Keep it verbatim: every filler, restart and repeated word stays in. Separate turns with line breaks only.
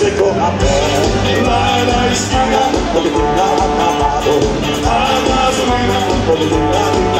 secou a pé. Lá na esquina, onde tem acabado a gasolina, onde tem